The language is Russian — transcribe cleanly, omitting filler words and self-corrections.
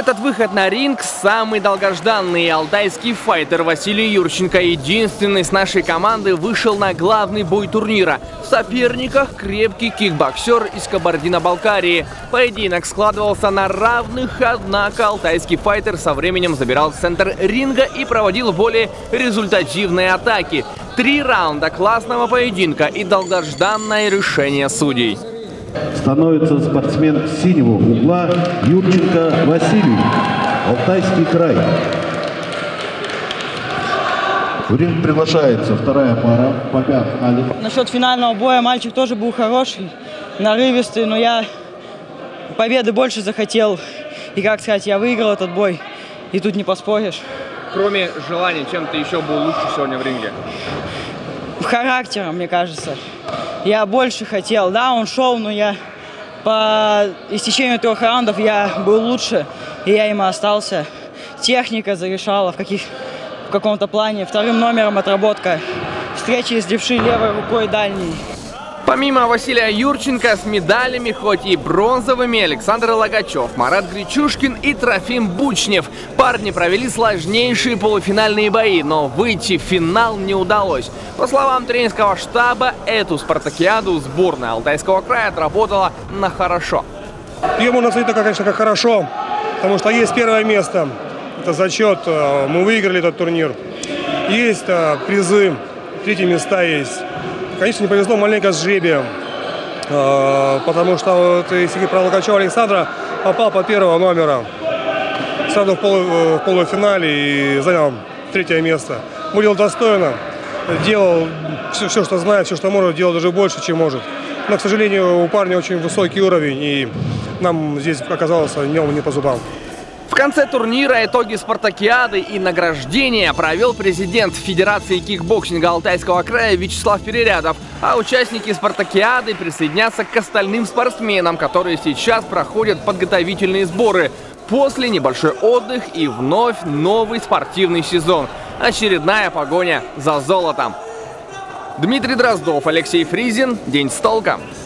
Этот выход на ринг самый долгожданный. Алтайский файтер Василий Юрченко, единственный с нашей команды, вышел на главный бой турнира. В соперниках крепкий кикбоксер из Кабардино-Балкарии. Поединок складывался на равных, однако алтайский файтер со временем забирал центр ринга и проводил более результативные атаки. 3 раунда классного поединка и долгожданное решение судей. Становится спортсмен синего угла Юрченко Василий, Алтайский край. В ринг приглашается вторая пара, Попят Али. Насчет финального боя мальчик тоже был хороший, нарывистый, но я победы больше захотел. И, как сказать, я выиграл этот бой, и тут не поспоришь. Кроме желания, чем ты еще был лучше сегодня в ринге? Характером, мне кажется. Я больше хотел. Да, он шел, но я по истечению 3 раундов я был лучше, и я им остался. Техника зарешала в каком-то плане. 2-м номером отработка. Встречи с левшей левой рукой дальней. Помимо Василия Юрченко с медалями, хоть и бронзовыми, Александр Логачев, Марат Гречушкин и Трофим Бучнев. Парни провели сложнейшие полуфинальные бои, но выйти в финал не удалось. По словам тренерского штаба, эту спартакиаду сборная Алтайского края отработала на хорошо. Ее можно оценить только, конечно, как хорошо, потому что есть 1-е место, это зачет, мы выиграли этот турнир. Есть призы, 3-е места есть. Конечно, не повезло маленько с жребием, потому что вот, если про Логачева Александра, попал по 1-го номера, сразу в полуфинале и занял 3-е место. Был достойно, делал все, что знает, все, что может, делал даже больше, чем может. Но, к сожалению, у парня очень высокий уровень, и нам здесь оказалось не по зубам. В конце турнира итоги спартакиады и награждения провел президент Федерации кикбоксинга Алтайского края Вячеслав Перерядов, а участники спартакиады присоединятся к остальным спортсменам, которые сейчас проходят подготовительные сборы. После небольшой отдых и вновь новый спортивный сезон. Очередная погоня за золотом. Дмитрий Дроздов, Алексей Фризин. День с толком.